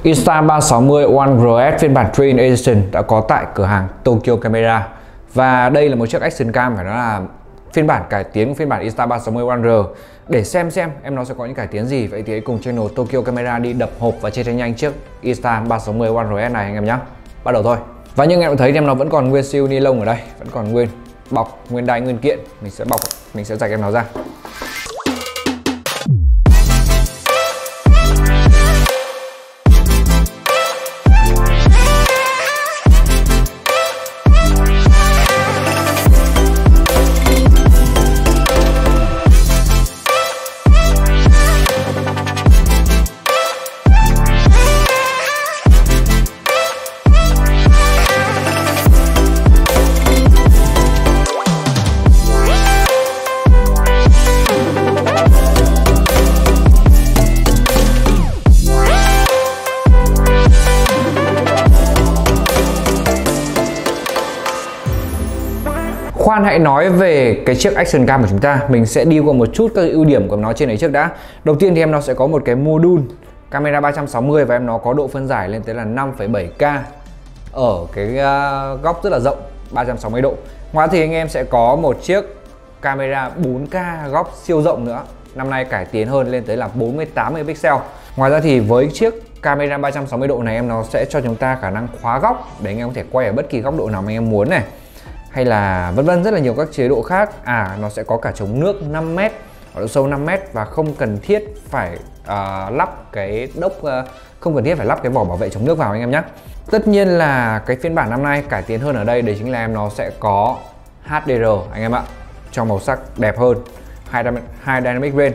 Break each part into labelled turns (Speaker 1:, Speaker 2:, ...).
Speaker 1: Insta360 One RS phiên bản Train Edition đã có tại cửa hàng Tokyo Camera. Và đây là một chiếc Action Cam phải nói là phiên bản cải tiến của phiên bản Insta360 One R. Để xem em nó sẽ có những cải tiến gì, vậy thì hãy cùng channel Tokyo Camera đi đập hộp và chơi nhanh chiếc Insta360 One RS này anh em nhé. Bắt đầu thôi. Và như em thấy em nó vẫn còn nguyên siêu ni lông ở đây, vẫn còn nguyên bọc, nguyên đai, nguyên kiện. Mình sẽ rạch em nó ra. Khoan hãy nói về cái chiếc Action Cam của chúng ta. Mình sẽ đi qua một chút các ưu điểm của nó trên đấy trước đã. Đầu tiên thì em nó sẽ có một cái module camera 360 và em nó có độ phân giải lên tới là 5,7K ở cái góc rất là rộng 360 độ. Ngoài thì anh em sẽ có một chiếc camera 4K góc siêu rộng nữa. Năm nay cải tiến hơn lên tới là 48 megapixel. Ngoài ra thì với chiếc camera 360 độ này em nó sẽ cho chúng ta khả năng khóa góc để anh em có thể quay ở bất kỳ góc độ nào mà anh em muốn này. Hay là vân vân, rất là nhiều các chế độ khác. Nó sẽ có cả chống nước 5m, ở độ sâu 5m và không cần thiết phải lắp cái đốc, không cần thiết phải lắp cái vỏ bảo vệ chống nước vào anh em nhé. Tất nhiên là cái phiên bản năm nay cải tiến hơn ở đây, đấy chính là em nó sẽ có HDR anh em ạ, cho màu sắc đẹp hơn, High Dynamic Range,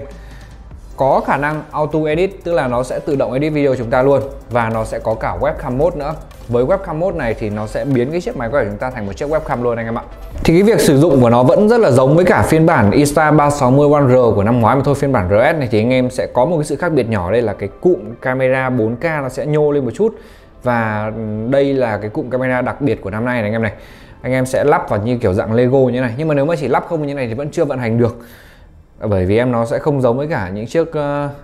Speaker 1: có khả năng auto edit, tức là nó sẽ tự động edit video chúng ta luôn, và nó sẽ có cả webcam mode nữa. Với webcam mode này thì nó sẽ biến cái chiếc máy quay của chúng ta thành một chiếc webcam luôn anh em ạ. Thì cái việc sử dụng của nó vẫn rất là giống với cả phiên bản Insta360 One R của năm ngoái mà thôi. Phiên bản RS này thì anh em sẽ có một cái sự khác biệt nhỏ, đây là cái cụm camera 4K nó sẽ nhô lên một chút. Và đây là cái cụm camera đặc biệt của năm nay này anh em này. Anh em sẽ lắp vào như kiểu dạng Lego như này, nhưng mà nếu mà chỉ lắp không như này thì vẫn chưa vận hành được. Bởi vì em nó sẽ không giống với cả những chiếc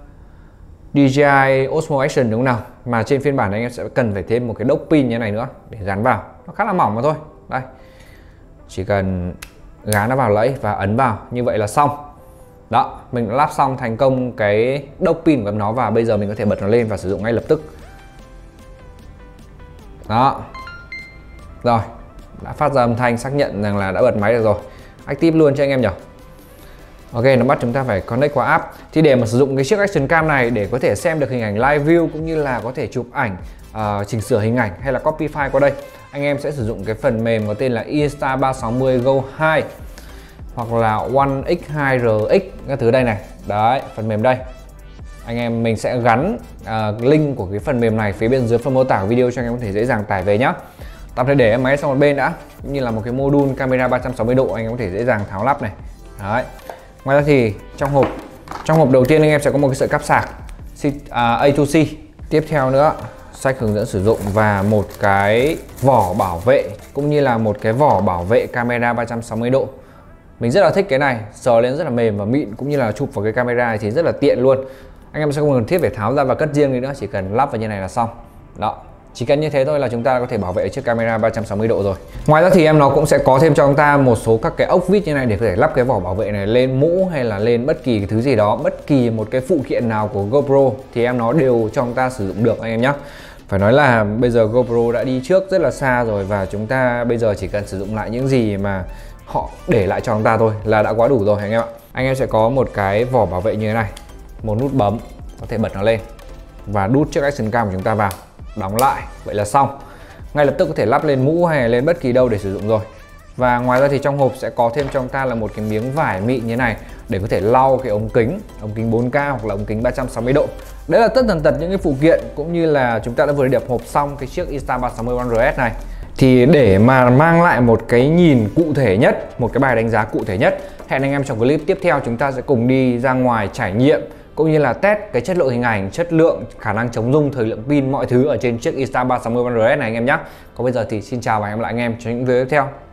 Speaker 1: DJI Osmo Action đúng không nào, mà trên phiên bản này anh em sẽ cần phải thêm một cái đốc pin như này nữa để gắn vào. Nó khá là mỏng mà thôi. Đây, chỉ cần gắn nó vào lẫy và ấn vào như vậy là xong. Đó, mình đã lắp xong thành công cái đốc pin của nó, và bây giờ mình có thể bật nó lên và sử dụng ngay lập tức. Đó, rồi, đã phát ra âm thanh xác nhận rằng là đã bật máy được rồi. Active luôn cho anh em nhỉ. Ok, nó bắt chúng ta phải connect qua app. Thì để mà sử dụng cái chiếc Action Cam này để có thể xem được hình ảnh live view cũng như là có thể chụp ảnh, chỉnh sửa hình ảnh hay là copy file qua đây, anh em sẽ sử dụng cái phần mềm có tên là Insta360 Go 2 hoặc là One X2RX các thứ đây này. Đấy, phần mềm đây. Anh em mình sẽ gắn link của cái phần mềm này phía bên dưới phần mô tả của video cho anh em có thể dễ dàng tải về nhá. Tạm thời để em máy sang một bên đã, cũng như là một cái module camera 360 độ anh em có thể dễ dàng tháo lắp này. Đấy. Ngoài ra thì trong hộp đầu tiên anh em sẽ có một cái sợi cáp sạc A2C. Tiếp theo nữa, sách hướng dẫn sử dụng và một cái vỏ bảo vệ cũng như là một cái vỏ bảo vệ camera 360 độ. Mình rất là thích cái này, sờ lên rất là mềm và mịn, cũng như là chụp vào cái camera này thì rất là tiện luôn. Anh em sẽ không cần thiết phải tháo ra và cất riêng đi nữa, chỉ cần lắp vào như này là xong. Đó. Chỉ cần như thế thôi là chúng ta có thể bảo vệ chiếc camera 360 độ rồi. Ngoài ra thì em nó cũng sẽ có thêm cho chúng ta một số các cái ốc vít như này để có thể lắp cái vỏ bảo vệ này lên mũ hay là lên bất kỳ cái thứ gì đó, bất kỳ một cái phụ kiện nào của GoPro thì em nó đều cho chúng ta sử dụng được anh em nhé. Phải nói là bây giờ GoPro đã đi trước rất là xa rồi, và chúng ta bây giờ chỉ cần sử dụng lại những gì mà họ để lại cho chúng ta thôi là đã quá đủ rồi anh em ạ. Anh em sẽ có một cái vỏ bảo vệ như thế này, một nút bấm có thể bật nó lên và đút chiếc Action Cam của chúng ta vào, đóng lại, vậy là xong. Ngay lập tức có thể lắp lên mũ hay lên bất kỳ đâu để sử dụng rồi. Và ngoài ra thì trong hộp sẽ có thêm cho chúng ta là một cái miếng vải mịn như này để có thể lau cái ống kính 4K hoặc là ống kính 360 độ. Đấy là tất tần tật những cái phụ kiện cũng như là chúng ta đã vừa đập hộp xong cái chiếc Insta360 One RS này. Thì để mà mang lại một cái nhìn cụ thể nhất, một cái bài đánh giá cụ thể nhất, hẹn anh em trong clip tiếp theo chúng ta sẽ cùng đi ra ngoài trải nghiệm cũng như là test cái chất lượng hình ảnh, chất lượng, khả năng chống rung, thời lượng pin, mọi thứ ở trên chiếc Insta360 One RS này anh em nhé. Còn bây giờ thì xin chào và hẹn gặp lại anh em trong những video tiếp theo.